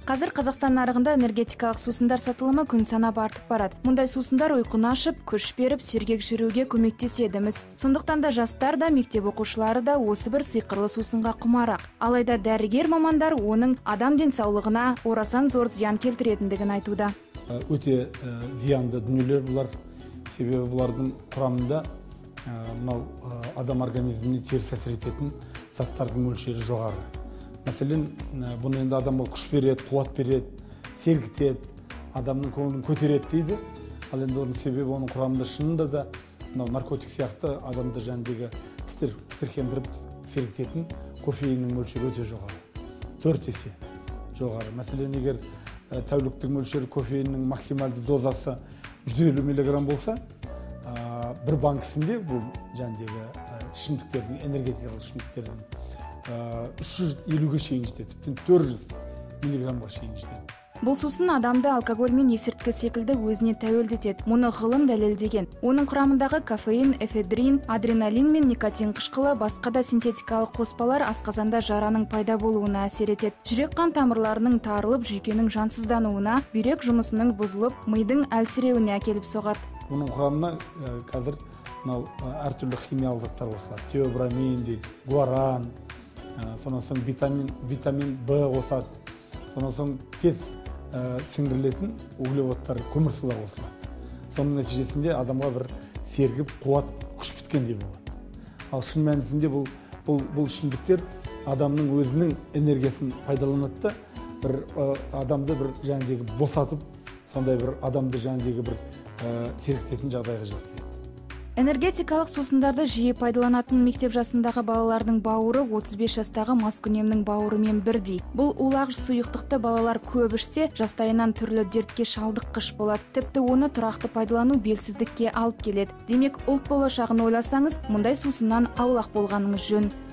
Қазір Қазақстан нарығында энергетикалық сусындар сатылымы күн санап артып барады. Мұндай сусындар ұйқыны ашып, күш беріп, сергек жүруге көмектеседі-міз. Сондықтан да жастар да, мектеп оқушылары да осы бір сиқырлы сусынға құмарақ. Алайда дәрігер мамандар оның адам денсаулығына орасан зор зиян келтіретіндігін айтуда. Өте зиянды дүниелер бұлар. Себебі бұлардың құрамында адам организміне теріс әсер ететін заттардың мөлшері жоғары. Мәселен, бұны енді адамға күш береді, қуат береді, сергітеді, адамның көңілін көтереді дейді. Ал енді оның себебі оның құрамында шынында да наркотик сияқты адамды жәндегі тітіркендіріп сергітетін кофеиннің мөлшері өте жоғары. 4 есе жоғары. Мәселен, егер тәуліктік мөлшері кофеиннің максималды дозасы 150 мг болса, бір банкісінде бұл жәндегі ішімдіктердің, энергетикалық ішімдіктердің 350-ге шейін жетеді, тіптен 400 миллиграммға шейін жетеді. Бұл сусын адамды алкоголь мен есірткі секілді өзіне тәуелдетеді. Мұны ғылым дәлелдеген. Оның құрамындағы кофеин, эфедрин, адреналин мен никотин қышқылы, басқа да синтетикалық қоспалар асқазанда жараның пайда болуына әсер етеді. Жүрек қан тамырларының тарылып, жүйкенің жансыздануына, бүйрек жұмысының бұзылып, мидың әлсіреуіне әкеліп соғады. Оның құрамына қазір әртүрлі химиялық заттар қосылады. Теобрамин дейді, гуаран, сонан соң витамин В қосады, сонан соң тез сіңірілетін углеводтар, көмірсулар қосылады. Соның нәтижесінде адамға бір сергіп, қуат, күш біткендей болады. Ал шын мәнісінде бұл ішімдіктер адамның өзінің энергиясын пайдаланады да, бір адамды бір жәндегі босатып, сондай бір адамды жәндегі бір сергітетін жағдайға жеткізеді. Энергетикалық сусындарды жиі пайдаланатын мектеп жасындағы балалардың бауыры 35 жастағы маскүнемнің бауырымен бірдей. Бұл улағыш сұйықтықты балалар көп ішсе, жастайынан түрлі дертке шалдыққыш болады. Тіпті оны тұрақты пайдалану белсіздікке алып келеді. Демек, ұлт болашағын ойласаңыз, мұндай сусыннан аулақ болғаныңыз жөн.